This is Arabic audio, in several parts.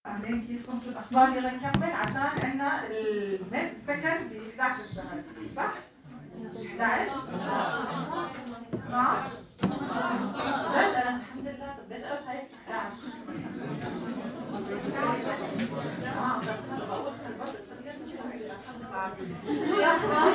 اهلين كيفكم؟ شو الاخبار؟ يلا نكمل عشان عندنا النت سكند ب 11 الشهر، صح؟ مش 11؟ 12؟ جد انا الحمد لله. طب ليش انا شايف 11؟ بقول شو الاخبار؟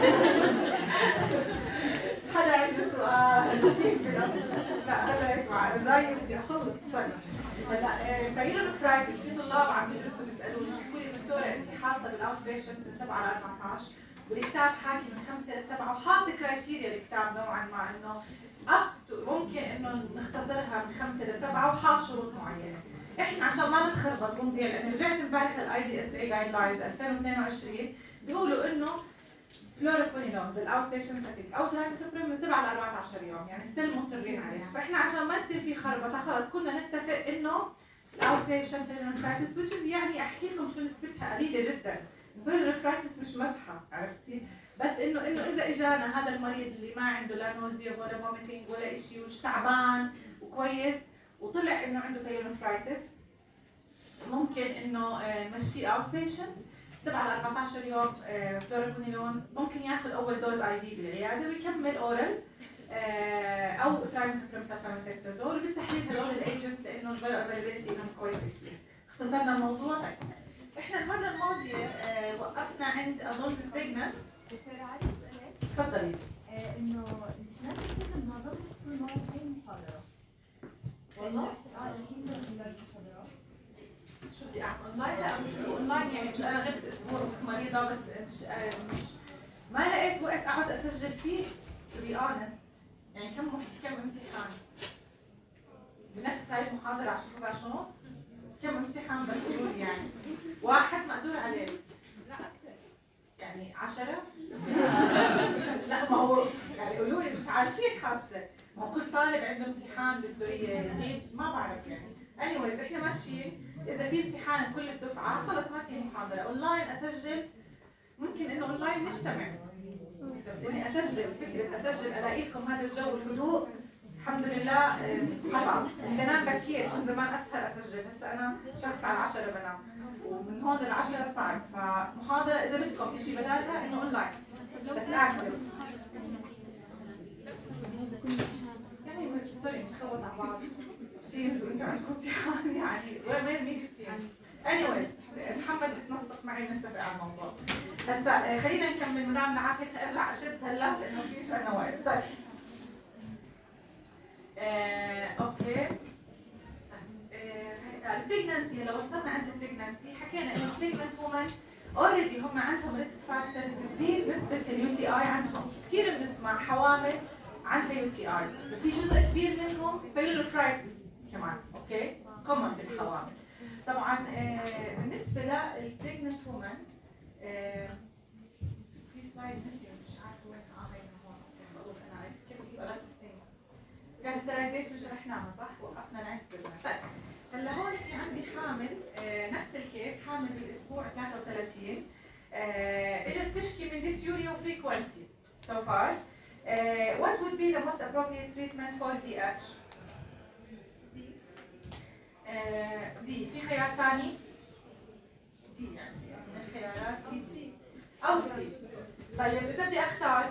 حدا عنده سؤال؟ لا هلا هيك جاي بدي اخلص. طيب هلا بايلونفرايتس في طلاب عم يدرسوا بيسالوني بيحكوا لي دكتوره انت حاطه بالاوت بيشنت من 7 ل 14 والكتاب حاكي من 5 ل 7 وحاطه كرايتيريا الكتاب نوعا ما انه ممكن انه نختصرها من 5 ل 7 وحاط شروط معينه. احنا عشان ما نتخربط ونضيع، لان رجعت امبارح للاي دي اس اي جايد لاينز 2022 بيقولوا انه فلوريكونينونز الاوت بيشنت سكيك او ترايميثوبرين من 7 ل 14 يوم، يعني ستيل مصرين عليها. فاحنا عشان ما يصير في خربطه خلص كنا نتفق انه الاوت بيشنت بيلونفرايتس which is يعني احكي لكم شو نسبتها قليله جدا. بيلونفرايتس مش مزحه، عرفتي؟ بس انه اذا اجانا هذا المريض اللي ما عنده لا نوزيا ولا فوميتنج ولا شيء ومش تعبان وكويس وطلع انه عنده بيلونفرايتس، ممكن انه نمشيه اوت بيشنت 7 ل 14 يوم فلوريكونينونز، ممكن ياخذ اول دوز اي في بالعياده ويكمل اورال او ترايميثوبرين سلفاميثاكسازول. وبالتحديد هذول الايجنتس لانه البايو افيلابيلتي لهم كويس كثير. اختصرنا الموضوع. احنا المره الماضيه وقفنا عند اظن بريجننت. دكتورة عادي اسالك. تفضلي. انه نحن بنصير منظمة كل مرة هي المحاضرة. والله؟ الحين المحاضرة. شو بدي اعمل اونلاين؟ لا مش اونلاين، يعني مش انا غبت اسبوع مريضه بس مش ما لقيت وقت اقعد اسجل فيه to be honest. يعني كم امتحان؟ بنفس هاي المحاضرة 10-11 كم امتحان بس قولوا لي يعني؟ واحد مقدور عليه. لا أكثر. يعني 10؟ لا ما هو يعني قولوا لي مش عارفين حاسة. ما هو كل طالب عنده امتحان بده يغيب، ما بعرف يعني. anyways احنا ماشيين، إذا في امتحان كل الدفعة خلص ما في محاضرة، اونلاين اسجل، ممكن انه اونلاين نجتمع. بس اني فكرة اسجل الاقي لكم هذا الجو الهدوء الحمد لله قطع. بنام بكير، كنت زمان اسهر اسجل، هسه انا شخص على 10 بنام ومن هون ل10 صعب. فمحاضرة اذا بدكم شيء بدالها انه اونلاين بس اكتب. يعني سوري نخوض على بعض تيمز وانتم عندكم امتحان، يعني وين مين التيم؟ anyways محمد بتنسق معي ونتفق على الموضوع. هسا خلينا نكمل ونعمل معك هيك ارجع اشد هلا لانه فيش عنا وقت. طيب اوكي البريجننسي، لو وصلنا عند البريجننسي حكينا انه البريجننت وومن اوريدي هم عندهم ريسك فاكتورز بتزيد نسبه اليو تي اي عندهم. كثير بنسمع حوامل عندها يو تي اي وفي جزء كبير منهم بيلونفرايتس كمان، اوكي؟ كومن في الحوامل. طبعا بالنسبه للبريجننت وومن في سلايد مش عارفه وين هون بقول انا عايز كيف في غلط كاركترايزيشن شرحناها صح؟ وقفنا لعند بريجننت. طيب هلا هون في عندي حامل نفس الكيس، حامل بالاسبوع 33 اجت تشكي من dysuria وفريكونسي. So far what would be the most appropriate treatment for DH؟ دي في خيار ثاني؟ دي يعني من الخيارات دي سي او سي. طيب اذا بدي اختار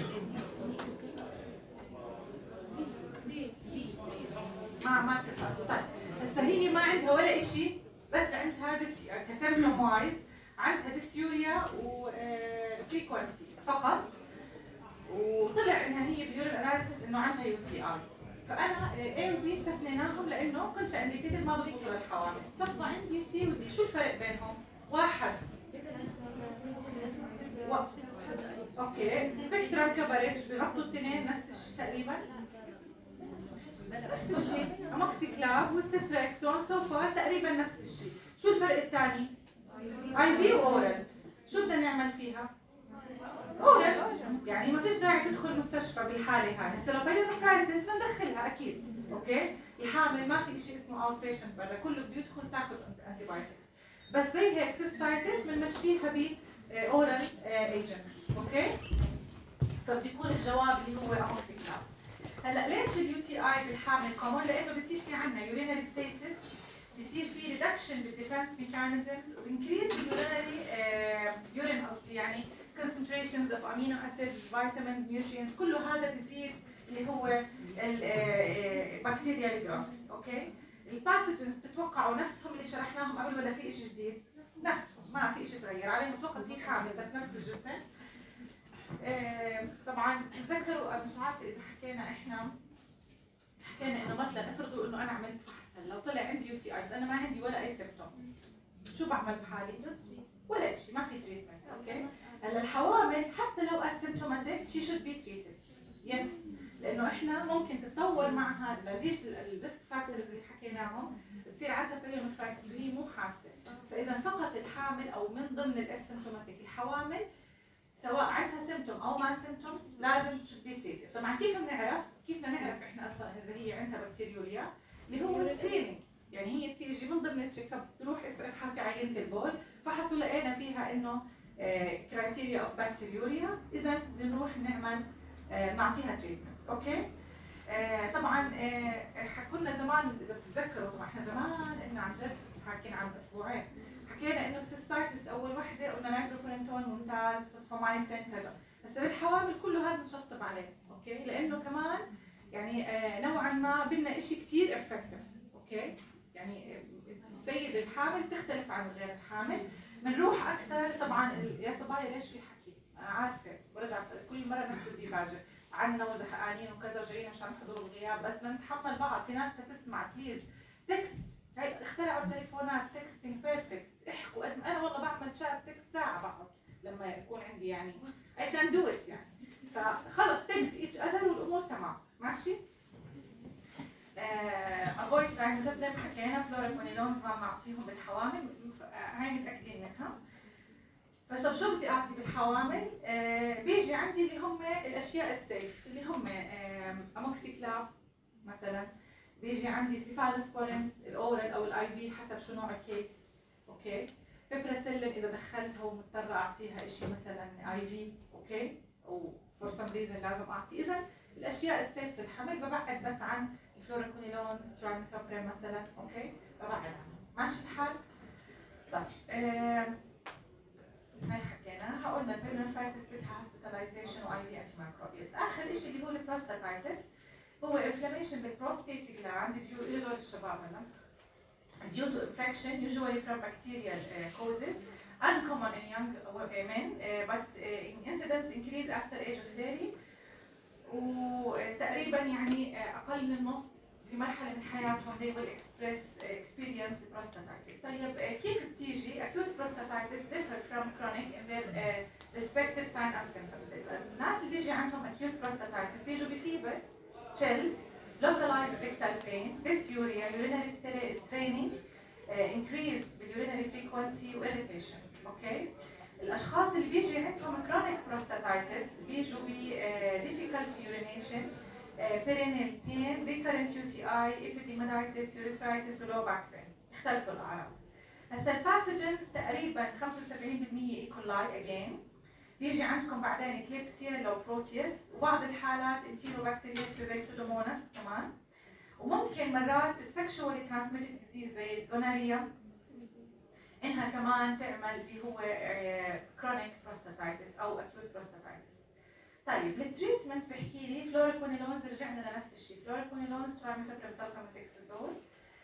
ما اتفقوا. طيب هسه هي ما عندها ولا شيء، بس عندها كسمنوم وايز عندها ديسيوريا وفريكونسي فقط، وطلع انها هي باليورين اناليسيس انه عندها يو تي اي. فانا A و B استثنيناهم لانه كنت عندي كتب ما بذكر الحوامل. صفى عندي C و D، شو الفرق بينهم؟ واحد اوكي سبيكترم كفرج بغطوا الاثنين نفس الشيء تقريبا، نفس الشيء اموكسيكلاف وستفتراكسون سو فار تقريبا نفس الشيء. شو الفرق الثاني؟ اي في واورال. شو بدنا نعمل فيها؟ اورال، يعني ما فيش داعي تدخل مستشفى بالحاله هاي. هسه لو بيلونفرايتس بندخلها اكيد، اوكي؟ الحامل ما في شيء اسمه اوت بيشنت برا، كله بيدخل تاخذ انتي بايوتكس. بس زي هيك سيستايتس بنمشيها ب اورال ايجنتس، اوكي؟ فبده يكون الجواب اللي هو اموكسيكلاف. هلا ليش اليو تي اي بالحامل كومون؟ لانه بصير في عندنا يورينال ستيسيس بصير في ريدكشن بالديفنس ميكانيزمز وانكريز يورين قصدي يعني concentrations of amino acids, vitamins, nutrients كله هذا بيزيد اللي هو البكتيريا الجرام. اوكي الباثوجنز بتتوقعوا نفسهم اللي شرحناهم قبل ولا في شيء جديد؟ نفسهم ما في شيء تغير عليهم فقط في حامل بس نفس الجسم. طبعا تذكروا مش عارفه اذا حكينا انه مثلا افرضوا انه انا عملت فحص هلا وطلع عندي يو تي ايز انا ما عندي ولا اي سيمبتوم شو بعمل بحالي؟ ولا شيء ما في تريتمنت. اوكي هلا الحوامل حتى لو اسيمتوماتيك شي شود بي تريتد يس لانه احنا ممكن تتطور معها ليش الريسك فاكتورز اللي حكيناهم تصير عندها بيريونفرايتس وهي مو حاسه. فاذا فقط الحامل او من ضمن الاسيمتوماتيك الحوامل سواء عندها سيمتوم او ما سيمتوم لازم تشوفي تريتد. طبعا كيف بدنا نعرف احنا اصلا اذا هي عندها بكتيريوريا اللي هو سكرينينج يعني هي بتيجي من ضمن التشيك اب تروح افحصي عينه البول فحصوا لقينا فيها انه كرايتيريا اوف بكتيريوريا اذا بنروح نعمل نعطيها تريتمنت. اوكي طبعا كنا زمان اذا بتتذكروا طبعا احنا زمان قلنا عن جد حاكينا عن اسبوعين حكينا انه السيستايتس اول وحده قلنا نايتروفورنتون ممتاز فوسفومايسين كذا بس بالحوامل كله هذا نشطب عليه. اوكي لانه كمان يعني نوعا ما بدنا شيء كثير افكتيف. اوكي يعني السيد الحامل تختلف عن غير الحامل بنروح اكثر. طبعا يا صبايا ليش في حكي عارفه برجع كل مره نفس الديباجه عنا وزهقانين وكذا وجايين مشان نحضر الغياب بس بدنا نتحمل بعض. في ناس تسمع بليز تكست هي اخترعوا التليفونات تكستنج بيرفكت احكوا قد انا والله بعمل شات تكست ساعه بقعد لما يكون عندي يعني اي كان دو ات يعني فخلص تكست ايتش اذر والامور تمام ماشي. افويد ترايميثوبرين حكينا فلوريكونيلونز ما بنعطيهم بالحوامل هاي متاكدين منها. فشو بدي اعطي بالحوامل؟ بيجي عندي اللي هم الاشياء السيف اللي هم اموكسيكلاب مثلا بيجي عندي سيفالوسبورينز الاورال او الاي في حسب شو نوع الكيس. اوكي بيبراسيلين اذا دخلتها ومضطره اعطيها شيء مثلا اي في اوكي او فور سم ريزن لازم اعطي. اذا الاشياء السيف في الحمل ببعد بس عن الفلوريكونيلونز ترايميثوبرين مثلا. اوكي ببعد عنهم ماشي الحال. طيب هاي حكيناها قلنا البيريونفرايتس بدها هوسبيتاليزيشن واي في انتي مايكروبيالز. اخر شيء اللي هو البروستاتايتس هو انفلاميشن بالبروستيت جلاند ديو الشباب هلا due to infection usually from bacterial causes uncommon in young men but incidence increase after age of 30 وتقريبا يعني اقل من النص في مرحله من حياتهم they will experience prostatitis. طيب كيف بتيجي acute prostatitis differ from chronic in their respective signs and symptoms. الناس اللي بيجي عندهم acute prostatitis بيجوا بفيبر chills localized rectal pain dysuria urinary straining increase بالurinary frequency و irritation. اوكي الاشخاص اللي بيجي عندهم chronic prostatitis بيجوا ب difficulty urination perineal pain recurrent UTI epididymitis urethritis و low back pain يختلفوا الاعراض. هسا الباثوجنز تقريبا 75% ايكولاي again بيجي عندكم بعدين كليبسيا لو بروتيوس وبعض الحالات انتيروبكتيريوس زي سودوموناس كمان وممكن مرات السكشوالي ترانسميتد ديزيز زي الجونوريا انها كمان تعمل اللي هو كرونيك بروستاتايتس او اكيوت بروستاتايتس. طيب التريتمنت بحكي لي فلوريكونيلونز رجعنا لنفس الشيء فلوريكونيلونز ترايميثوبرين سلفاميثوكسازول.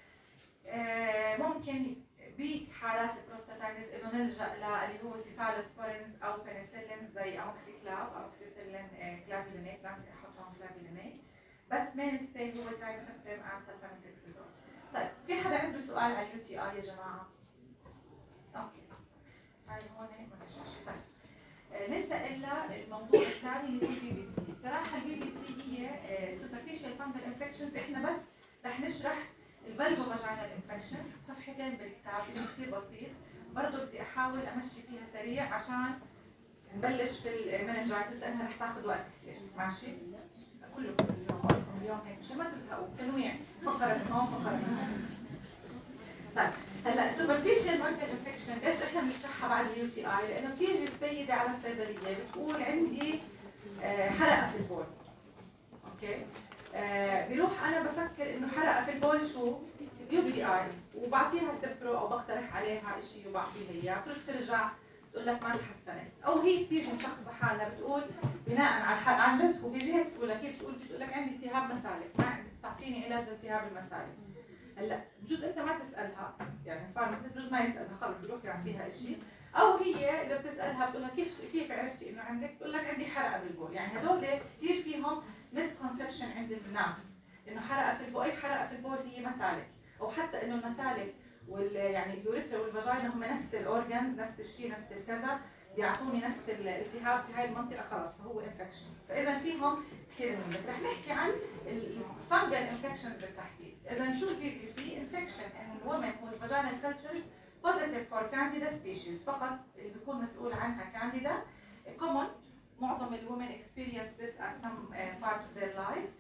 ممكن بحالات البروستاتايتس انه نلجا اللي هو سيفالوسبورينز او بنسلين زي اموكسيكلاب اموكسيسيلين كلافيلينيت ناس يحطهم كلافيلينيت بس مين ستي هو ترايميثوبرين سلفاميثوكسازول. طيب في حدا عنده سؤال على اليو تي اي يا جماعه؟ اوكي هاي هون ما فيش شيء. طيب ننتقل للموضوع الثاني اللي هو البي بي سي. صراحه البي بي سي هي سوبرفيشال فانجل انفكشنز احنا بس رح نشرح الفالفو فاجينال انفكشن صفحتين بالكتاب شيء كثير بسيط برضه بدي احاول امشي فيها سريع عشان نبلش في المننجايتس لانها رح تاخذ وقت كثير ماشي كلكم اليوم هيك مشان ما تزهقوا تنويع فقره من هون فقره من هون. طيب هلا سوبرفيشال فانجل انفكشن ليش احنا بنشرحها بعد اليو تي اي؟ لانه بتيجي السيده على الصيدليه بتقول عندي حرقه في البول. اوكي بيروح انا بفكر انه حرقه في البول شو؟ UTI وبعطيها سبرو او بقترح عليها شيء وبعطيها اياه، بتروح ترجع بتقول لك ما تحسنت، او هي بتيجي مشخصه حالها بتقول بناء على عن جد وبيجيها بتقول لك بتقول لك عندي التهاب مسالك، ما عندك تعطيني علاج لالتهاب المسالك. هلا بجوز انت ما تسالها، يعني فاهم، بجوز ما يسالها خلص يروح يعطيها شيء، او هي اذا بتسالها بتقول لها كيف عرفتي انه عندك؟ بتقول لك عندي حرقه بالبول. يعني هدول كثير فيهم مسكونسبشن عند الناس انه حرقه في البول، اي حرقه في البول هي مسالك، او حتى انه المسالك يعني اليوريثرا والفاجينا هم نفس الاورجنز، نفس الشيء، نفس الكذا، بيعطوني نفس الالتهاب في هاي المنطقه خلص فهو انفكشن. فاذا فيهم كثير من بس رح نحكي عن الفانجل انفكشن بالتحديد. اذا شو البي بي سي؟ انفكشن ان وومن with vaginal cultures positive for candida species، فقط اللي بيكون مسؤول عنها candida. common، معظم الومن experience this at some part of their life.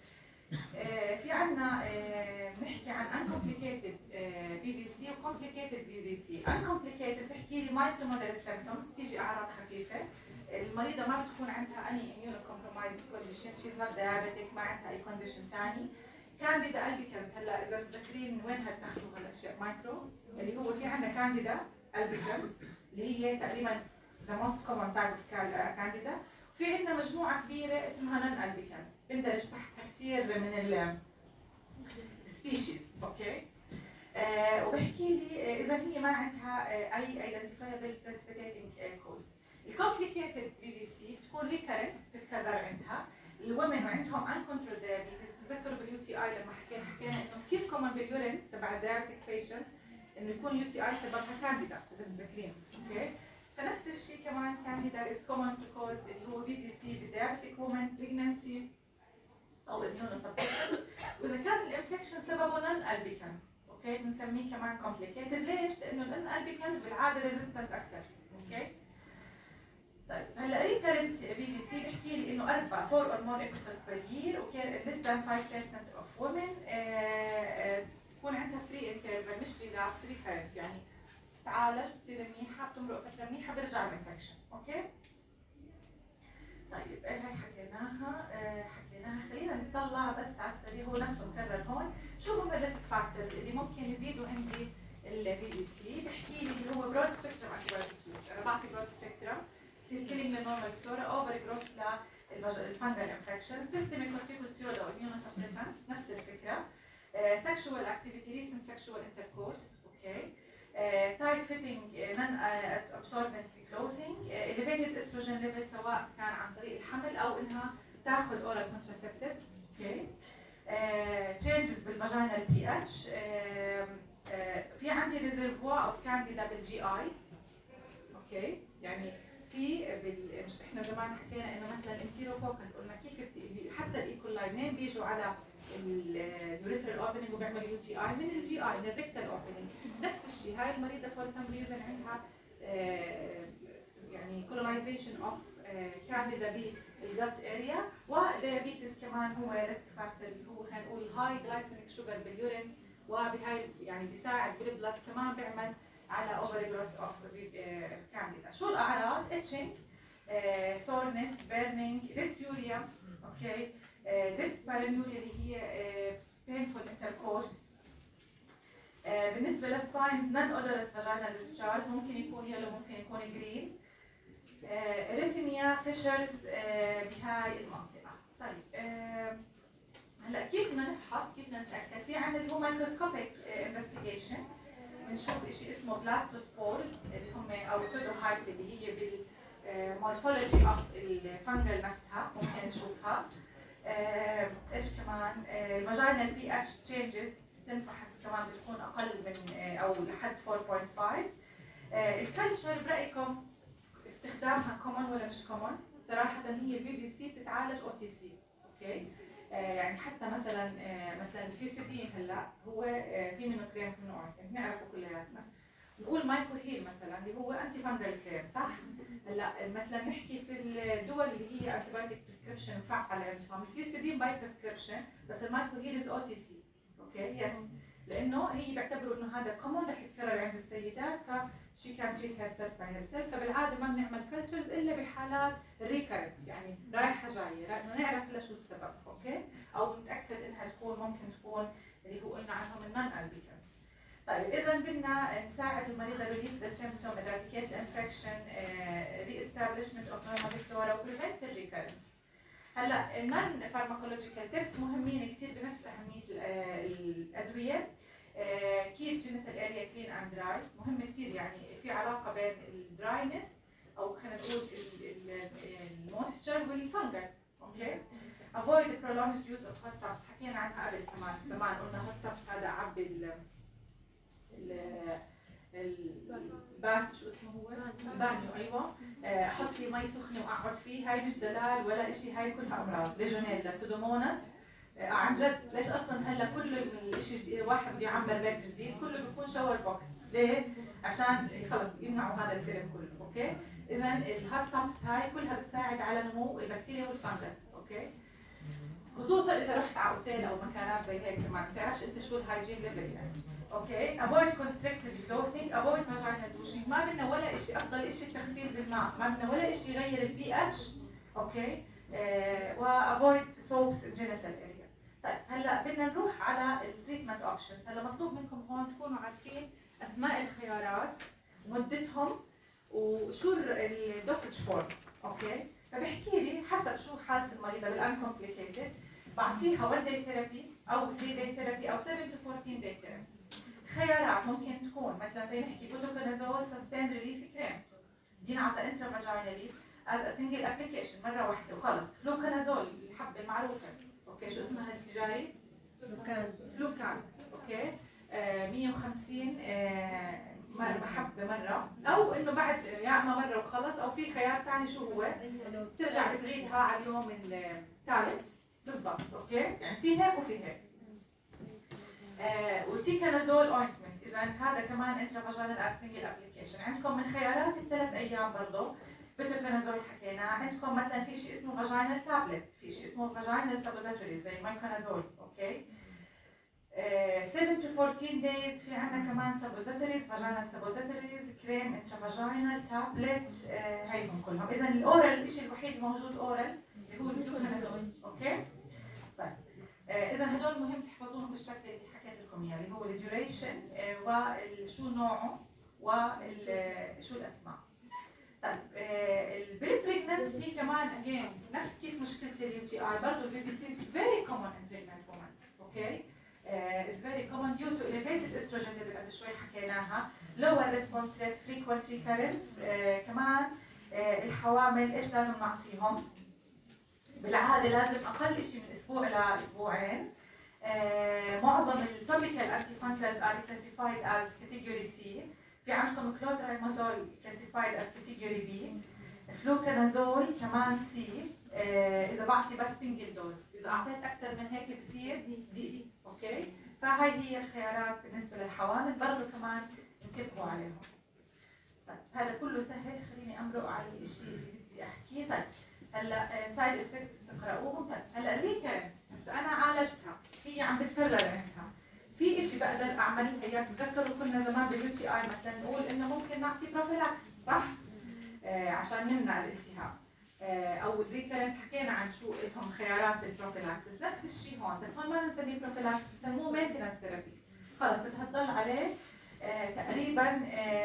في عنا بنحكي عن uncomplicated VVC و complicated VVC. uncomplicated بحكي لي mild to moderate symptoms، بتيجي أعراض خفيفة، المريضة ما بتكون عندها أي immunocompromised condition، she's not diabetic، ما عندها أي condition ثاني. كانديدا ألبيكانس، هلا إذا متذكرين من وين هتاخذوا هالأشياء مايكرو، اللي هو في عندنا كانديدا ألبيكانس اللي هي تقريبا the most common type of candida. في عندنا مجموعة كبيرة اسمها نون ألبيكانس، بندرج تحتها كثير من السبيشيز، اوكي؟ وبحكي لي إذا هي ما عندها أي identifiable precipitating cause. الكومبليكيتد VVC بتكون ريكرنت، بتتكرر عندها، الومن وعندهم uncontrolled diabetes. تذكروا باليو تي اي لما حكينا انه كثير كومن باليورين تبع الدايابيتيك بيشنتس انه يكون يو تي اي سببها كانديدا، اذا متذكرين، اوكي؟ فنفس الشيء كمان كانديدا is common to cause اللي هو VVC بالدايابيتيك وومن pregnancy او immunosuppression. واذا كان الانفكشن سببه نون البيكانس، اوكي، بنسميه كمان complicated. ليش؟ لانه النون البيكانس بالعاده ريزيستنت اكثر، اوكي؟ طيب هلا ريكرنت بي بي سي بحكي لي انه 4 or more episodes per year، وكان less than 5% of women بكون عندها free interval مش relapse recurrent، يعني بتعالج بتصير منيحه بتمرق فتره منيحه بيرجع الانفكشن، اوكي؟ طيب هاي حكيناها خلينا نطلع بس على السريع، هو نفسه مكرر هون. شو هم الريسك فاكتورز اللي ممكن يزيدوا عندي البي بي سي؟ بحكي لي اللي هو برود سبيكترم انتيبيوتيك، انا بعطي برود سبيكترم يصير كيلينج للنورمال فلورا، اوفر جروث للفانجل انفكشن، سيستميك كورتيكوستيرويد او immunosuppressants نفس الفكره، سكشوال اكتيفيتي ريسنت سكشوال انتركورس، اوكي، تايت فيتنج نون ابسوربنت كلوثينج، elevated estrogen level سواء كان عن طريق الحمل او انها تاخذ اورال كونتراسبتيفز، اوكي، changes بالفاجينال بي اتش، في عندي ريزرفوار اوف كانديدا بالجي اي، اوكي، يعني في مش احنا زمان حكينا انه مثلا الانتيروكوكس قلنا كيف حتى الايكولاي منين بيجوا على اليوريثرال اوبننج وبيعملوا يو تي اي؟ من الجي اي، من الريكتال اوبننج. نفس الشيء هاي المريضه فور سم ريزن عندها يعني colonization اوف كانديدا بالجت اريا، وديابيتس كمان هو ريسك فاكتور اللي هو خلينا نقول هاي جلايسيميك شوجر باليورين، وبهاي يعني بيساعد بالبلد كمان بيعمل على اوفر جروث اوف كانديدا. شو الاعراض؟ اتشنج، سورنس، بيرنينج، ديسيوريا، اوكي، ديسبارانيوريا اللي هي painful intercourse. بالنسبه للساينز نون اودورس فاجينال ديسشارج، ممكن يكون يلو ممكن يكون جرين، اريثميا، فيشرز بهاي المنطقه. طيب هلا كيف بدنا نفحص؟ كيف بدنا نتاكد؟ في عندنا اللي هو مايكروسكوبيك انفستيجيشن، بنشوف شيء اسمه بلاستوسبورز اللي هم او سودوهايف اللي هي بالمورفولوجي اوف الفنجل نفسها ممكن نشوفها. ايش كمان؟ الفاجينال بي اتش تشينجز تنفحص كمان بتكون اقل من او لحد 4.5. الكلتشر برايكم استخدامها كومن ولا مش كومن؟ صراحه هي البي بي سي بتتعالج او تي سي، اوكي؟ يعني حتى مثلا الفيوسيدين هلا هو في منه كريم في منه اورتين بنعرفه كلياتنا. نقول مايكو هيل مثلا اللي هو انتي فانجل كريم، صح؟ هلا مثلا نحكي في الدول اللي هي انتي بايوتيك بريسكربشن مفعله عندهم الفيوسيدين باي بريسكربشن، بس المايكو هيل از او تي سي، اوكي؟ يس، لانه هي بيعتبروا انه هذا كومون رح يتكرر عند السيدات، فشي كان تريت هير سيلف باي هير سيلف، فبالعاده ما بنعمل كلتشرز الا بحالات ريكرنت، يعني رايحه جايه انه نعرف لشو السبب، اوكي؟ او نتاكد انها تكون ممكن تكون اللي هو قلنا عنهم النون البيكانس. طيب اذا بدنا نساعد المريضه ريليف ذا سيمبتوم eradicate الانفكشن ريستابلشمنت اوف نورمال فلورا وبريفنت الريكرنس. هلا النون فارماكولوجيكال تيبس مهمين كثير بنفس اهميه الادويه. كيب جينيتال اريا كلين اند دراي مهم كثير، يعني في علاقه بين الدراينس او خلينا نقول المويستشر والفنجل. اوكي. avoid prolonged use of hot tubs حكينا عنها قبل كمان زمان قلنا hot tubs هذا عبي الباث شو اسمه هو؟ البانيو. ايوه. احط فيه مي سخنه واقعد فيه، هاي مش دلال ولا شيء، هاي كلها امراض. ليجونيلا، سودوموناس. عن جد ليش اصلا هلا كل الشيء الواحد بده يعمر بيت جديد كله بيكون شاور بوكس، ليه؟ عشان خلص يمنعوا هذا الفيلم كله. اوكي؟ اذا الهوت تابس هاي كلها بتساعد على نمو البكتيريا والفنجس. اوكي؟ خصوصا اذا رحت على اوتيل او مكانات زي هيك كمان ما بتعرفش انت شو الهايجين ليفل يعني. اوكي. avoid constricted clothing، avoid vaginal douching، ما بدنا ولا شيء، افضل شيء التغسيل بالماء، ما بدنا ولا شيء يغير البي اتش. اوكي. وافويد soaps genital area. طيب هلا بدنا نروح على التريتمنت اوبشنز. هلا مطلوب منكم هون تكونوا عارفين اسماء الخيارات، مدتهم، وشو الدوسج فورم. اوكي. فبحكي لي حسب شو حاله المريضه بالانكومبليكيتد، بعطيها 1 day therapy او 3 day therapy او 7 to 14 day therapy. خيارات ممكن تكون مثلا زي نحكي بوتوكونازول سستيند ريليس كريم بينعطى انترا فاجينالي از ا سنجل ابلكيشن مره واحده وخلص. فلوكانازول الحبه المعروفه. اوكي. شو اسمها التجاري؟ فلوكان. اوكي. 150 حبه مره، او انه بعد يا اما مره وخلص، او في خيار ثاني شو هو؟ ترجع تعيدها على اليوم الثالث بالضبط. اوكي. يعني في هيك وفي هيك. وتيكانازول اوينتمنت، اذا هذا كمان انترا فاجينال سنجل ابلكيشن. عندكم من خيارات الثلاث ايام برضه بوتوكونازول حكينا، عندكم مثلا في شيء اسمه فاجينال تابلت، في شيء اسمه فاجينال سابوزاتوري زي مايكونازول. اوكي. 7 to 14 days في عندنا كمان سابوزاتوريز، فاجينال سابوزاتوريز، كريم انترا فاجينال تابلت، هيهم كلهم. اذا الاورال الشيء الوحيد الموجود اورال اللي هو الفلوكانازول. اوكي. طيب اذا هدول مهم تحفظوهم بالشكل اللي حكيت لكم اياه اللي هو الديوريشن وشو نوعه وشو الاسماء. طيب البريجننسي كمان اجين نفس كيف مشكله اليو تي اي برضه البي بي سي فيري كومن ان بريجننت وومن. اوكي. is very common due to elevated estrogen اللي قبل شوي حكيناها، lower response rate, frequent recurrence. كمان الحوامل ايش لازم نعطيهم؟ بالعاده لازم اقل شيء من اسبوع لاسبوعين. معظم التوبيكال انتي فانجلز are classified as category C. في عندكم كلوتريمازول classified as category B. فلوكانازول كمان C. اذا بعطي بس سنجل دوز، اذا اعطيت اكثر من هيك بصير دي. اوكي. فهاي هي الخيارات بالنسبه للحوامل، برضه كمان انتبهوا عليهم. طيب هذا كله سهل، خليني امرق على الشيء اللي بدي احكيه. طيب هلا سايد افكتس تقراوهم. طيب هلا الريكرنت هسه انا عالجتها، هي عم بتكرر عندها، في شيء بقدر اعملها اياه. تتذكروا كنا زمان باليو تي اي مثلا نقول انه ممكن نعطي بروفيلاكسس، صح؟ عشان نمنع الالتهاب. او الريكرنت حكينا عن شو لهم خيارات بالبروفيلاكسس، نفس الشيء هون، بس هون ما بنسميه بروفيلاكسس، بسموه مينتنس ثيرابي. خلص بدها تضل عليه تقريبا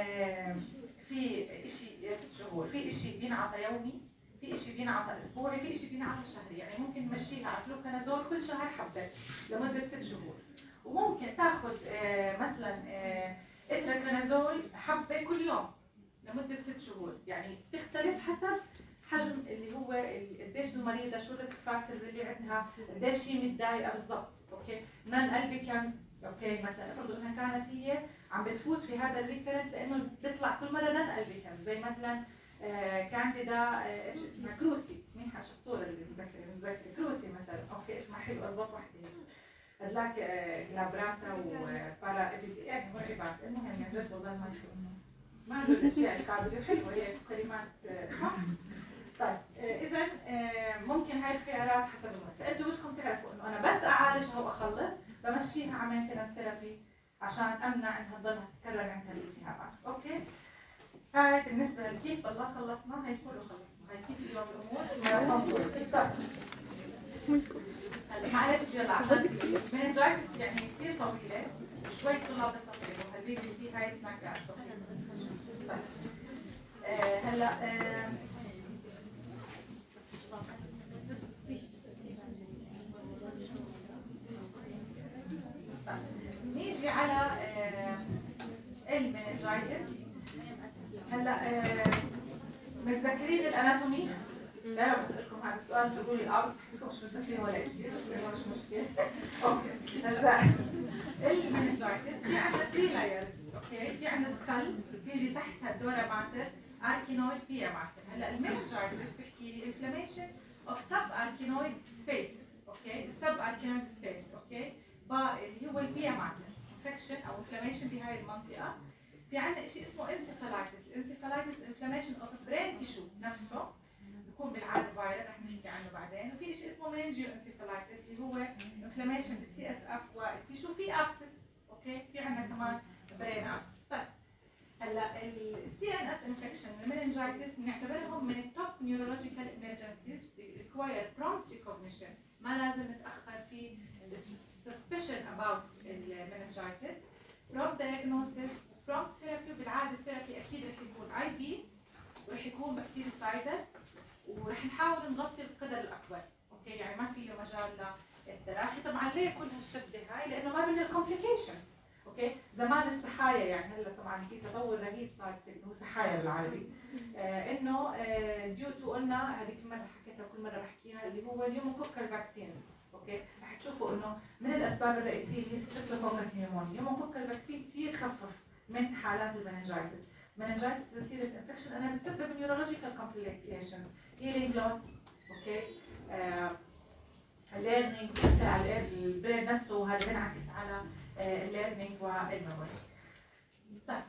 في شيء 6 شهور، في شيء بينعطى يومي، في شيء بينعطى اسبوعي، في شيء بينعطى شهري، يعني ممكن نمشيها على فلوكانازول كل شهر حبه لمده 6 شهور، وممكن تاخذ مثلا اتراكونازول حبه كل يوم لمده 6 شهور، يعني بتختلف حسب حجم اللي هو قديش المريضه، شو الريسك فاكتورز اللي عندها، قديش هي متضايقه بالضبط. اوكي. نون البيكانز. اوكي. مثلا افرضوا انها كانت هي عم بتفوت في هذا الريكرنت لانه بيطلع كل مره نون البيكانز، زي مثلا كانديدا ايش اسمها كروسي، منيحه شطوره اللي بتذكري كروسي مثلا. اوكي. اسمها حلو اضبط وحده هذلاك جلابراتا وفارا يعني مرعبات. المهم عن جد والله ما له الاشياء القابله وحلوه هي كلمات صح. طيب اذا ممكن هاي الخيارات حسب المرض، فانتوا بدكم تعرفوا انه انا بس اعالجها واخلص بمشيها على مينتنس ثيرابي عشان امنع انها تضلها تتكرر عندها الالتهابات. اوكي. هاي بالنسبه للكيف بالله خلصنا، هاي كله خلصنا، هاي كيف اليوم الامور. معلش يلا عشان المننجايتس يعني كثير طويله وشوي طلاب بتصيبوا البي بي سي هاي سناكات. طيب هلا نيجي على المننجايتس. هلا متذكرين الاناتومي؟ لا بسألكم هذا السؤال بتقولوا لي بس بحسكم مش متذكرين ولا شيء، بس مش مشكلة. اوكي هلا المننجايتس في عندنا 3 لايرز، اوكي؟ في عندنا سكال بيجي تحتها الدورة ماتر، اركينويد بيا ماتر. هلا المننجايتس بحكي لي انفلاميشن اوف سب اركينويد سبيس، اوكي؟ السب اركينويد سبيس، اوكي؟ اللي هو البيا ماتر، انفكشن او انفلاميشن بهاي المنطقة. في عندنا شيء اسمه انسيفالايتس، الانسيفالايتس انفلاميشن اوف برين تيشو نفسه، بيكون بالعاده فايرال رح نحكي عنه بعدين. وفي شيء اسمه مننجيو انسيفالايتس اللي هو انفلاميشن بالسي اس اف والتيشو، في ابسس، اوكي؟ في عندنا كمان برين ابسس. طيب هلا السي ان اس انفكشن والمننجايتس بنعتبرهم من التوب نيورولوجيكال ايمرجنسيز ريكواير برومبت ريكوجنيشن، ما لازم نتاخر في السسبشن اباوت المننجايتس، برومبت دايجنوستس، برومبت ثيرابي. بالعاده الثيرابي اكيد رح يكون اي في ورح يكون بكتيريسايدل، ورح نحاول نغطي القدر الاكبر، اوكي؟ يعني ما فيه مجال للتراخي. طبعا ليه كل هالشده هاي؟ لانه ما بدنا الكومبليكيشنز، اوكي؟ زمان السحايا، يعني هلا طبعا في تطور رهيب صار في انه سحايا بالعربي، انه ديو تو قلنا هذيك المره حكيتها كل مره بحكيها اللي هو اليوموكوكال فاكسينز، اوكي؟ رح تشوفوا انه من الاسباب الرئيسيه هي ستريبتوكوكس نيومونيا. اليوموكوكال فاكسين كثير خفف من حالات المننجايتس. مننجايتس سيريس انفكشن انها بتسبب نيورولوجيكال كومبليكيشنز، هيرينج لوس، اوكي؟ الليرنينج بتاثر على البرين نفسه، وهذا بينعكس على الليرنينج والميموري. طيب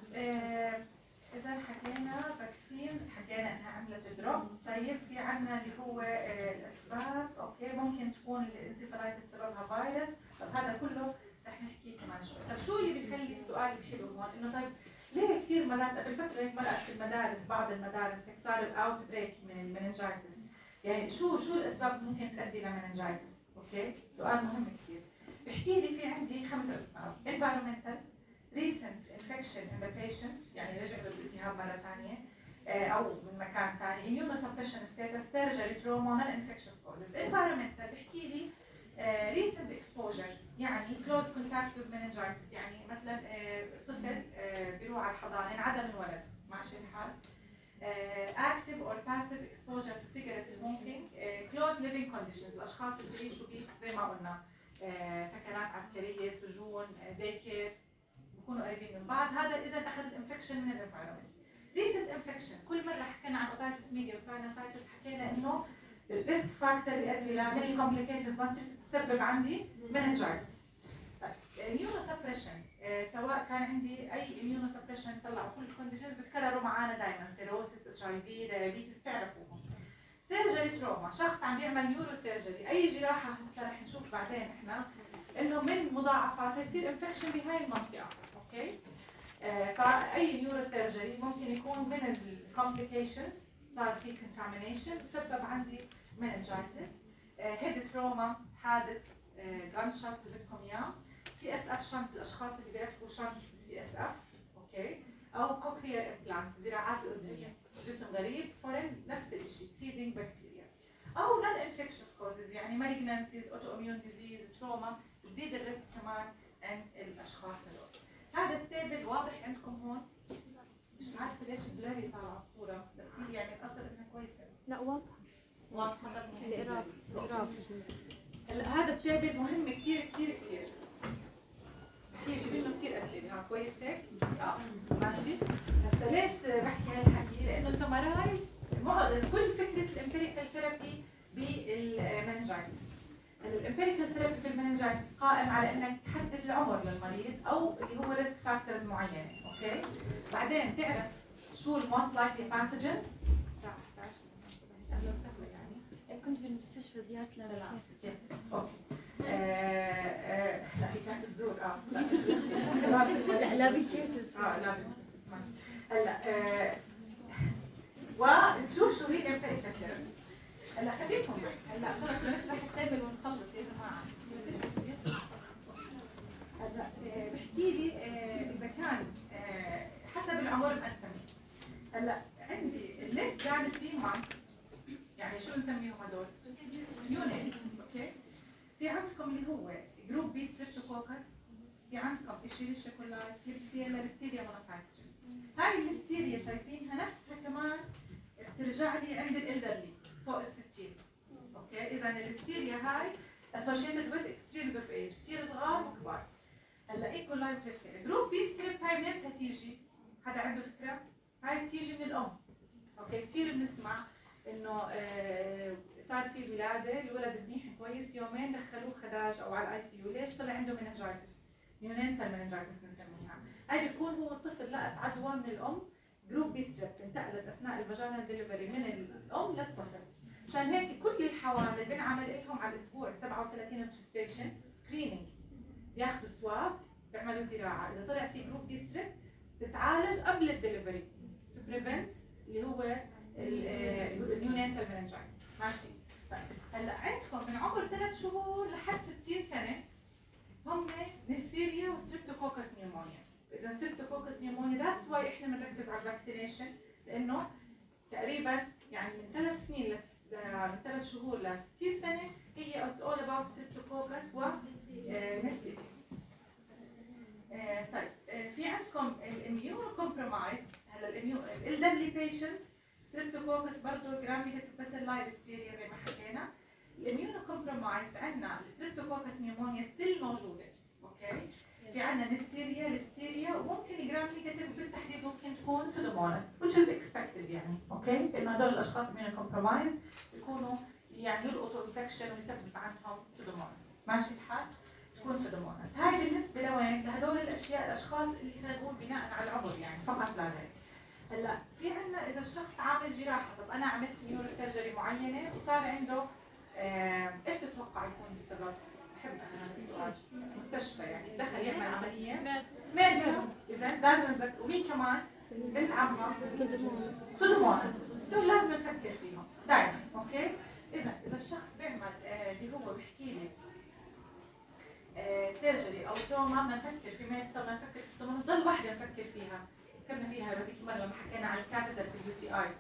اذا حكينا فاكسينز، حكينا انها عملت دروب. طيب في عندنا اللي هو الاسباب، اوكي؟ ممكن تكون الانسيفالايتس سببها فيروس. طب هذا كله رح نحكيه كمان شوي. طب شو اللي بيخلي السؤال الحلو هون؟ انه طيب ليه كثير مرات قبل فتره هيك مرقت في المدارس، بعض المدارس هيك صار الاوت بريك من المننجايتس، يعني شو الاسباب ممكن تؤدي لمننجايتس؟ اوكي؟ سؤال مهم كثير. بحكي لي في عندي 5 اسباب: environmental، recent infection in the patient، يعني رجع للالتهاب مره ثانيه او من مكان ثاني، immunosuppression status، surgery, trauma, non-infectious causes. environmental بحكي لي recent exposure، يعني close contact with meningitis، يعني مثلا طفل بيروح على الحضانه انعزل من ولد، ماشي الحال. active or passive exposure to cigarette smoking، close living conditions، الاشخاص اللي بيعيشوا زي ما قلنا سكنات عسكريه، سجون، ديكير، بيكونوا قريبين من بعض. هذا اذا اخذ الانفكشن من الانفايرمنت. ريسنت انفكشن، كل مره حكينا عن اوتايتس ميديا وساينوسايتس حكينا انه الريسك فاكتور بيؤدي لميني كومبليكيشنز ممكن تسبب عندي مننجايتس. اميونو سبريشن، سواء كان عندي اي اميونو سبريشن طلعوا كل الكونديشنز بتكرروا معنا دائما، سيروسيس، اتش اي في، دايابيتس، تعرفوهم. سيرجري تروما، شخص عم بيعمل نيورو سيرجري، اي جراحه هسه رح نشوف بعدين احنا انه من مضاعفات يصير انفكشن بهاي المنطقه، اوكي؟ فاي نيورو سيرجري ممكن يكون من الكومبليكيشنز صار في كونتامينيشن بسبب عندي مننجايتس. هيد تروما، حادث جان شوت بدكم اياه، سي اس اف شنت، الاشخاص اللي بيركبوا شنت سي اس اف، اوكي؟ او كوكلير امبلانتس، زراعات الاذنيه، جسم غريب فورين، نفس الشيء، سيدنج بكتيريا. او نون انفكشن كوزز، يعني مالجنانسيز، اوتو اميون ديزيز، تروما، بتزيد الريسك كمان عند الاشخاص هذول. هذا التابل واضح عندكم هون؟ مش عارفه ليش بلاري طالعه الصوره، بس هي يعني الاصل انها كويسه. لا واضحه. واضحه الإقراب. هلا هذا التابل مهم كثير كثير كثير. بيجي منه كثير اسئله، ها كويس هيك؟ ماشي؟ هسا ليش بحكي هالحكي؟ لانه سمرايز كل فكره الامبيريكال ثيرابي بالمننجايتس. الامبيريكال ثيرابي في المننجايتس قائم على انك تحدد العمر للمريض او اللي هو ريسك فاكتورز معينه، اوكي؟ بعدين تعرف شو الموست لايكلي باثوجنز. الساعه 11 اهلا وسهلا. يعني كنت بالمستشفى زيارة لابا. اوكي. لا هي كانت تزور لا مش مشكله. لا بالكيسز. لا بالكيسز ماشي. هلا ونشوف شو هي الامبيريكال ثيرابي. هلا خليكم معي، هلا خلص نشرح التابل ونخلص يا جماعه، ما فيش شيء. هلا بحكي لي اذا كان كان حسب العمر مقسمين. هلا عندي الليست قاعد 3 months، يعني شو نسميهم هدول؟ يونتس. اوكي، في عندكم اللي هو جروب بي ستريبتوكوكس، في عندكم اشيريشيا كولاي، كليبسيلا، ليستيريا مونوسايتوجينز. هاي الليستيريا شايفينها نفسها كمان بترجع لي عند الالدرلي فوق ال 60. اوكي، اذا الليستيريا هاي associated with extremes of age، كثير صغار وكبار. هلا ايكولاي وكليبسيلا. جروب بي ستريب هاي منين بدها تيجي؟ حدا عنده فكره؟ هاي بتيجي من الام. اوكي، كثير بنسمع انه صار في ولاده، الولد منيح كويس، يومين دخلوه خداج او على الاي سي يو، ليش؟ طلع عنده مننجايتس، نيونينتال مننجايتس بنسميها. هاي بيكون هو الطفل لقت عدوى من الام، جروب بي ستريب انتقلت اثناء الفاجينال ديليفري من الام للطفل. مشان هيك كل الحوامل بنعمل لهم على الاسبوع 37 جستيشن سكرينينج، بياخذوا سواب، بيعملوا زراعه، اذا طلع في جروب بي ستريب تتعالج قبل الدليفري تو بريفنت اللي هو النيونينتال مننجايتس. ماشي. طيب هلا عندكم من عمر 3 شهور لحد 60 سنه هم نيستيريا وستريبتوكوكس نيومونيا. اذا ستريبتوكوكس نيومونيا ذاتس واي احنا بنركز على الفاكسينيشن، لانه تقريبا يعني من 3 سنين من 3 شهور ل 60 سنه هي اتس اول اباوت ستريبتوكوكس ونيستيريا. طيب في عندكم الاميونو كومبرومايز. هلا الالدرلي بيشنتس ستريبتوكوكس برضه جرام نيجاتيف باسيلاي ليستيريا زي ما حكينا. الاميونو كومبرومايز عندنا الستريبتوكوكس نيومونيا ستيل موجوده. اوكي، في عندنا نيستيريا، ليستيريا، وممكن جرام نيجاتيف بالتحديد ممكن تكون سودوموناس which is expected يعني. اوكي، لانه هدول الاشخاص اميونو كومبرومايز بيكونوا يعني يلقطوا انفكشن ويسبب عندهم سودوموناس. ماشي الحال؟ تكون سودوموناس. هاي بالنسبه لوين؟ لهدول الاشياء الاشخاص اللي خلينا نقول بناء على العمر يعني، فقط لا غير. هلا في عندنا اذا الشخص عامل جراحه، طب انا عملت نيورو سيرجري معينه وصار عنده ايش تتوقع يكون السبب؟ بحب انا مستشفى يعني دخل يعمل عمليه ميرسا. اذا لازم نذكر. ومين كمان؟ بنت عمها سودوموناس. دول لازم نفكر فيهم دائما. اوكي، اذا الشخص بيعمل اللي هو بحكي لي سيرجري او توما، ما نفكر في ميرسا، ما نفكر في سودوموناس، ضل وحده نفكر فيها. فكرنا فيها هذيك المره لما حكينا عن الكاثيتر في اليو تي اي،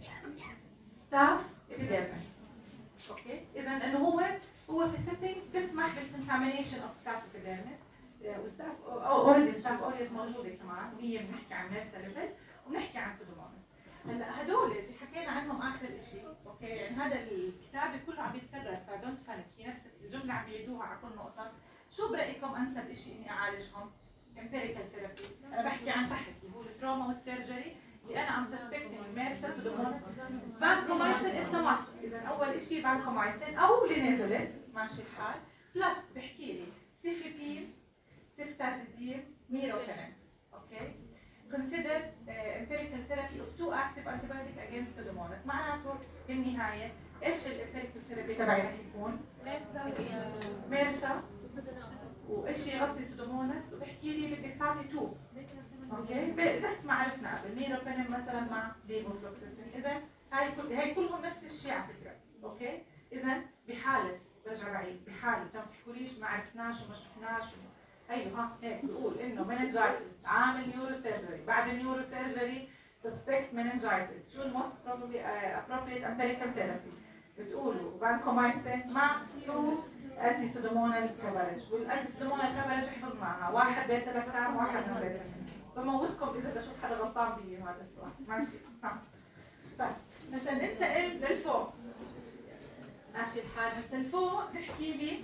ستاف ابيديرمس. اوكي، اذا انه هو في سيتنج بتسمح بالكونتامينيشن اوف ستاف ابيديرمس، وستاف اوريدي ستاف اوريز موجوده كمان، وهي بنحكي عن ميرسا ليفل وبنحكي عن سودوموناس. هلا هدول اللي حكينا عنهم اخر شيء. اوكي، يعني هذا الكتاب كله عم يتكرر، فدونت بانيك، هي نفس الجمله عم بيعيدوها على كل نقطه. شو برايكم انسب شيء اني اعالجهم؟ امبيريكال ثيرابي. انا بحكي عن تحت اللي هو التروما والسيرجري اللي انا ام سسبكتنج الميرسا سودوموناس. فانكومايسين اتس ماست. اذا اول شيء فانكومايسين او لينيزوليت. ماشي الحال. بلس بحكي لي سيفيبين، سيفتازيدين، ميروبينين. اوكي، consider empirical therapy of 2 active antibiotic against pseudomonas. معناته بالنهايه ايش الامبيريكال ثيرابي تبعي رح يكون؟ ميرسا وايش يغطي سودوموناس، وبحكي لي بدك تعطي 2. اوكي، نفس ما عرفنا قبل، ميروبينين مثلا مع ليفوفلوكسيسين. اذا هاي كلهم نفس الشيء على فكره. اوكي، اذا بحاله برجع بعيد، بحاله ما تحكوليش ما عرفناش وما شفناش ايوه ها هيك بقول انه مننجايتس، عامل نيورو سيرجري، بعد النيورو سيرجري سسبكت مننجايتس، شو الموست بروبلي ابروبريت امبيريكال ثيرابي؟ بتقولوا فانكومايسين مع 2 انتي سودومونال كفرج، والانتي سودومونال كفرج حفظناها 1 بيتا لاكتام 1 نون بيتا. بموتكم اذا بشوف حدا غلطان بي هذا السؤال. ماشي. طيب مثلا ننتقل للفوق. ماشي الحال. هسه الفوق بحكي لي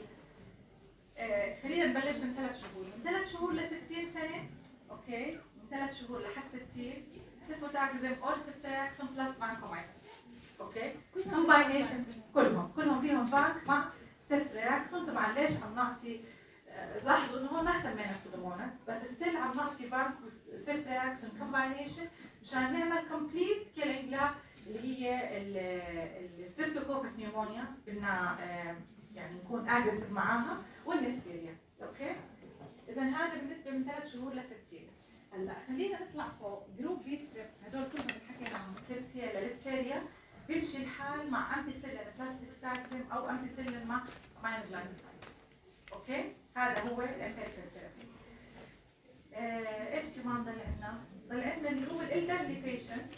خلينا نبلش من 3 شهور، من 3 شهور ل 60 سنه. اوكي، من 3 شهور لحد 60 سيفوتاكزم اور سيفتاكسون بلس فانكومايسين. اوكي، كومباينيشن كلهم فيهم فانك مع سيفتاكسون. طبعا ليش عم نعطي؟ لاحظوا انه هون ما اهتمينا بسودوموناس، بس ستيل عم نعطي فانك وسيفتاكسون كومباينيشن مشان نعمل كومبليت كيلينج اللي هي الستريبتوكوكس نيومونيا، بدنا يعني نكون اجريسيف معاها، والنيستيريا. اوكي، اذا هذا بالنسبه من 3 شهور ل 60. هلا خلينا نطلع فوق. جروب بي ستريب هدول كلهم حكينا عنهم، كليبسيلا، ليستيريا، بيمشي الحال مع امبيسيلين بلاستيكتاكسين او امبيسيلين مع ماينوجلايكوسين. اوكي، هذا هو الامبيريكال ثيرابي. ايش كمان ضل عندنا اللي هو الالدرلي بيشنتس.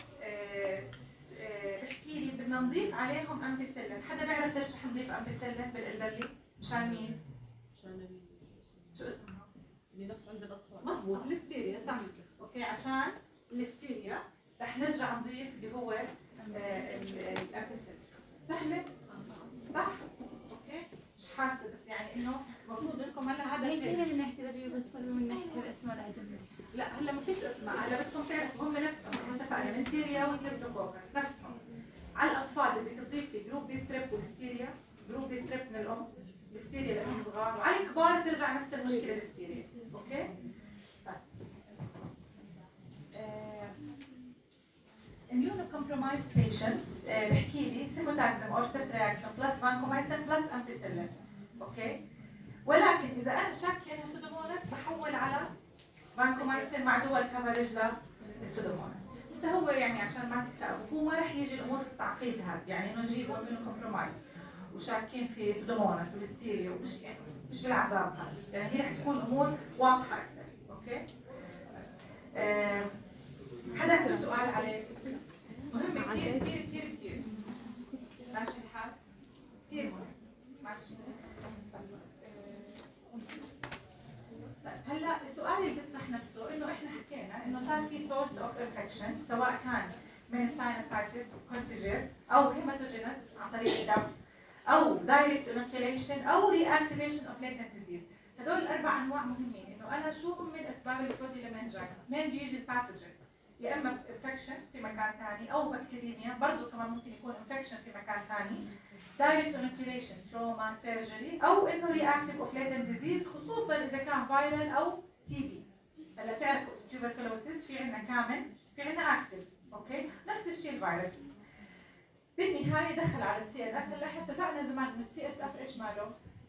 بحكي لي بدنا نضيف عليهم امبيسيلين. حدا بيعرف ليش رح نضيف امبيسيلين بالالدرلي؟ مشان مين؟ مشان شو اسمها؟ بنفس عند الاطفال. مضبوط، الهستيريا صح. اوكي، عشان الهستيريا رح نرجع نضيف اللي هو الامبيسيلين. سهله؟ صح؟ اوكي، مش حاسه بس يعني انه المفروض انكم هلا هذا هي سهله من ناحيه الادويه بس من ناحيه الاسماء العجميه. لا هلا ما فيش اسماء، هلا بدكم تعرفوا هم نفسهم. احنا اتفقنا الهستيريا والستريبتوكوكس نفسهم. على الاطفال بدك تضيفي جروب بي ستريب والهستيريا، جروب بي ستريب من الام، الهستيريا لانهم صغار، وعلى الكبار ترجع نفس المشكله الهستيريا. اوكي؟ immunocompromised patients بحكي لي سيفوتاكسم or septic reaction plus vancomycin plus ampicillin. اوكي؟ ولكن اذا انا شاكه انه سودوموناس بحول على فانكومايسين مع دول كفرج للسودوموناس. بس هو يعني عشان ما تكتئبوا هو ما رح يجي الامور في التعقيد هذا، يعني انه نجيب immunocompromised وشاكين في سودوموناس والهستيريا ومش يعني مش بالعذاب هذا، يعني هي رح تكون امور واضحه اكثر. اوكي؟ حدا عنده سؤال عليه؟ مهم كثير كثير كثير كثير. ماشي الحال؟ كثير مهم. ماشي. هلا السؤال اللي بيطرح نفسه انه احنا حكينا انه صار في سورس اوف انفكشن سواء كان من الساينوسايتس كونتيجيوس او هيماتوجينس عن طريق الدم او دايركت انوكيوليشن او ري اكتيفيشن اوف ليتنت ديزيز. هدول الاربع انواع مهمين. انه انا شو هم من اسباب البروديلمنجايتس؟ مين بيجي الباثوجين؟ يا اما انفكشن في مكان ثاني او بكتيريميا، برضه كمان ممكن يكون انفكشن في مكان ثاني. دايركت انوكيوليشن، تروما، سيرجري، او انه رياكتيف اوف ليتنت ديزيز خصوصا اذا كان فايرال او تي بي. هلا بتعرفوا التوبركلوسيس في عندنا كامل، في عندنا اكتيف، اوكي؟ نفس الشيء الفيروس. بالنهايه دخل على السي ان اس. هلا احنا اتفقنا زمان انه السي اس اف ايش ماله؟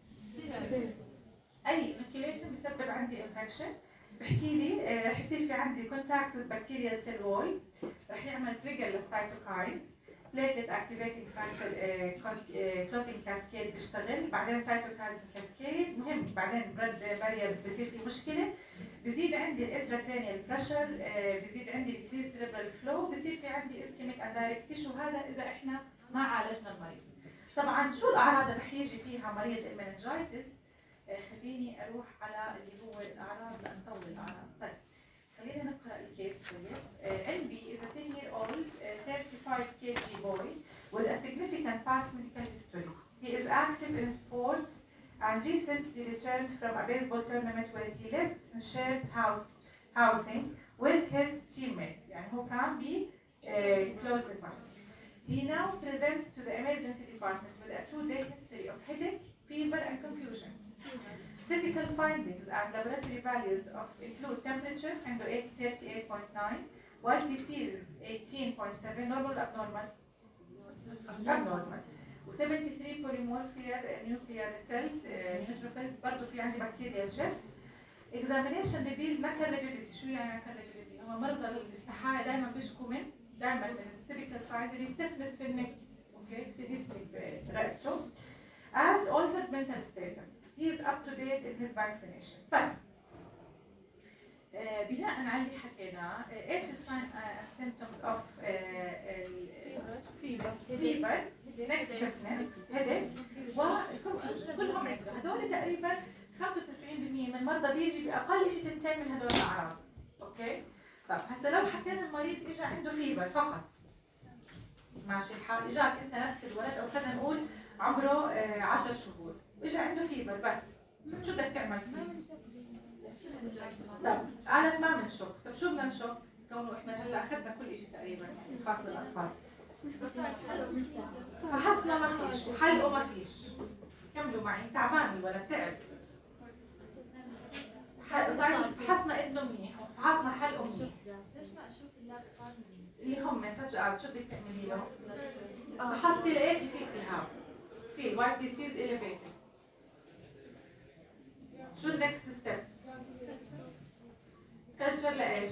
اي انوكيوليشن بيسبب عندي انفكشن. بحكي لي رح يصير في عندي كونتاكت وذ بكتيريال سيل وول، رح يعمل تريجر للسايتوكاينز، بليتلت اكتيفيتنج فاكتور كلوتينج كاسكيد بيشتغل، بعدين سايتوكاين كاسكيد مهم، بعدين برد بارير بصير في مشكله، بزيد عندي الانتراكرينيال بريشر، بزيد عندي الديكريز سيريبرال فلو، بصير في عندي اسكيميك اندايركت تيشو. هذا اذا احنا ما عالجنا المريض. طبعا شو الاعراض اللي رح يجي فيها مريض المننجايتس؟ خليني اروح على اللي هو الاعراض لنطول الاعراض. طيب خلينا نقرا الكيس طيب. NB is a 10-year-old 35 kg boy with a significant past medical history. He is active in sports and recently returned from a baseball tournament where he lived in shared housing with his teammates. يعني هو كان ب close environment. He now presents to the emergency department with a 2-day history of headache, fever and confusion. Physical findings and laboratory values of include temperature and 38.9, YPC is 18.7, normal abnormal, و 73 polymorphia nuclear cells, neutrophils. برضه في عندي bacterial shift. Examination revealed macular rigidity. شو يعني macular rigidity؟ هم مرضى الاستحاله دائما بيشكوا من typical signs اللي stiffness في النك، اوكي؟ stiffness برقبته and altered mental status. He is up to date in his vaccination. طيب بناء على اللي حكيناه ايش الساين اند سيمبتومز اوف فيبر، neck stiffness, headache والكونفيوجن، كلهم عندهم. هدول تقريبا 95% من المرضى بيجي باقل شيء 2 من هدول الاعراض. اوكي؟ طيب هسه لو حكينا المريض اجى عنده فيبر فقط، ماشي الحال، اجاك انت نفس الولد او خلينا نقول عمره 10 شهور، اجى عنده فيبر بس، شو بدك تعمل فيه؟ طب انا ما بنشك. طب شو بدنا نشك؟ كونه احنا هلا اخذنا كل شيء تقريبا يعني خاص بالاطفال. فحصنا ما فيش وحلقه ما فيش. كملوا معي، تعبان الولد تعب. طيب فحصنا اذنه منيح وفحصنا حلقه منيح. ليش ما اشوف اللاب اللي هم سجلات شو بدك تعملي له؟ فحصتي لقيتي في التهاب. في الوايت ديسيز elevated. شو النكست ستيب؟ كلتشر لايش؟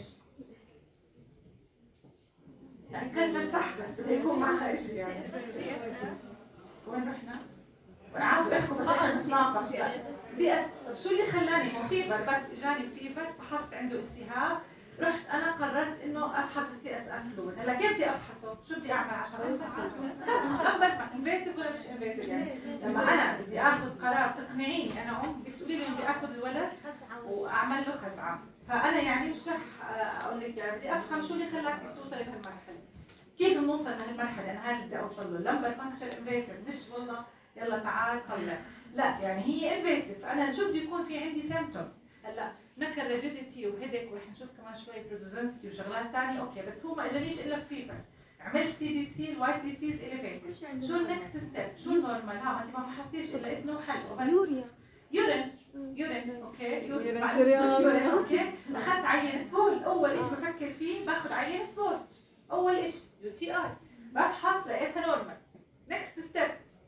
يعني كلتشر صح بس يكون معها شيء يعني. وين رحنا؟ عارفه احكوا بس احنا نتناقش. سي اس. طب شو اللي خلاني؟ هو فيبر بس اجاني فيبر، فحصت عنده التهاب رحت انا قررت انه افحص السي اس اف فلويد. هلا كيف بدي افحصه؟ شو بدي اعمل عشان افحصه؟ خبر انفيسيف ولا مش انفيسيف يعني؟ لما انا بدي اخذ قرار تقنعيني انا بتقولي لي بدي اخذ الولد واعمل له خزعه، فانا يعني مش رح اقول لك يعني بدي افهم شو اللي خلاك توصل لهالمرحله. كيف بنوصل لهالمرحله؟ انا هذا بدي اوصل له، لمبر فانكشن انفيسيف، مش والله يلا تعال طلع. لا يعني هي انفيسيف، انا شو بده يكون في عندي سيمبتوم. هلا نكر ريجيديتي وهيدك ورح نشوف كمان شوي برودوزنسكي وشغلات ثانيه، اوكي بس هو ما اجانيش الا الفيفر. عملت سي بي سي، الوايت دي سيز اليفيتد، شو النكست ستيب؟ شو النورمال؟ ها انت ما فحصتيش الا ابنه وحل وبس. يورين اوكي، يورين اوكي. اخذت عينه بول، اول شيء بفكر فيه باخذ عينه بول، اول شيء يو تي اي بفحص لقيتها نورمال. نكست ستيب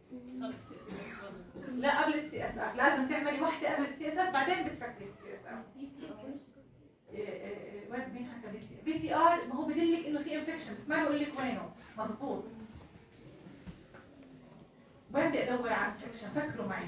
لا قبل السي اس اف، لازم تعملي وحده قبل السي اس اف بعدين بتفكري في السي اس اف. وين مين حكى بي سي ار؟ ما هو بدلك انه في انفكشن بس ما بيقول لك وينه. مضبوط. وين بدي ادور على انفكشن؟ فكروا معي.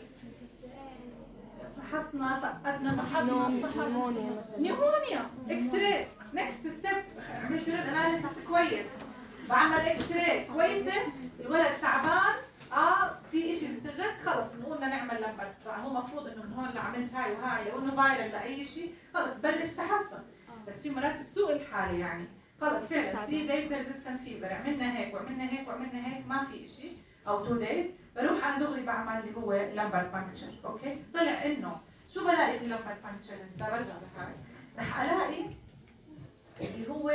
فحصنا فقدنا نيمونيا اكس راي. نكست ستيب عملت يورين اناليسيس كويس، بعمل اكس راي كويسه، الولد تعبان في شيء استجد، خلص بنقول بدنا نعمل لمبر. هو المفروض انه من هون لعملت هاي وهاي لو انه فايرال لاي شيء خلص بلش تحسن، بس في مرات بتسوء الحاله يعني خلص فعلا في زي بيرزيستنت فيبر، عملنا هيك وعملنا هيك وعملنا هيك ما في شيء او 2 دايز، بروح انا دغري بعمل اللي هو لمبر بانكشر. اوكي طلع انه شو بلاقي في اللمبر بانكشر؟ هسه برجع لهاي رح الاقي اللي هو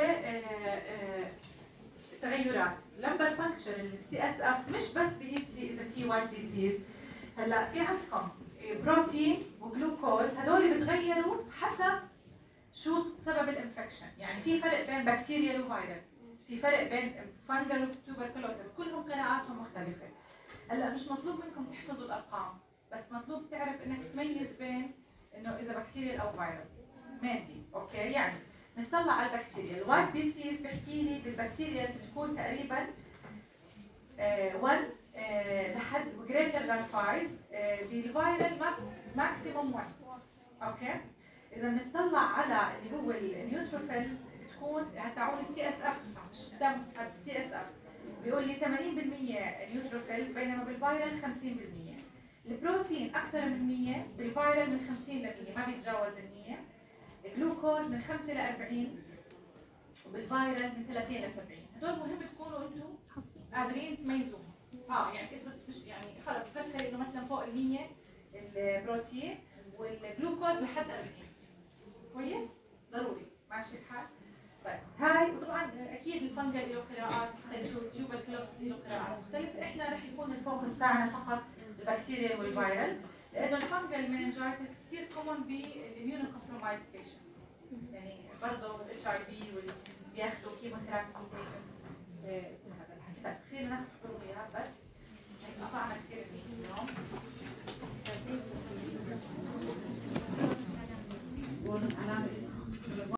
تغيرات لمبر فانكشن السي اس اف، مش بس بقيس لي اذا في وايت ديزيز. هلا في عندكم بروتين وجلوكوز، هدول بتغيروا حسب شو سبب الانفكشن، يعني في فرق بين بكتيريال وفيرال، في فرق بين فانجل وتوبركلوسيس، كلهم قراءاتهم مختلفه. هلا مش مطلوب منكم تحفظوا الارقام، بس مطلوب تعرف انك تميز بين انه اذا بكتيريال او فيرال مينلي. اوكي يعني نطلع على البكتيريا. الوايت بي سيز بحكي لي بالبكتيريا بتكون تقريبا 1 لحد greater than 5، بالفيرال ماكسيموم 1. اوكي اذا بنطلع على اللي هو النيوتروفيلز بتكون تاعون السي اس اف، مش الدم، هذا السي اس اف بيقول لي 80% نيوتروفيلز، بينما بالفيرال 50%. البروتين اكثر من 100، بالفيرال من 50 ل 100 ما بيتجاوز ال 100. الجلوكوز من 5 ل 40 وبالفيرال من 30 ل 70. هدول مهم تكونوا انتم قادرين تميزوهم. يعني افرض مش يعني خلص تذكري انه مثلا فوق ال 100 البروتين والجلوكوز لحد 40. كويس؟ ضروري. ماشي الحال؟ طيب هاي طبعا اكيد الفنجل له قراءات مختلفه والتيوبركلوسيس له قراءات مختلفه، احنا رح يكون الفوكس تاعنا فقط البكتيريا والفيرال، لانه الفنجل مننجايتس كثير كومن بالاميونو كومبرومايز بيشنتس، يعني برضه الاتش اي في بياخذوا كيموثيرابي كل هذا الحكي. طيب خلينا ناخذ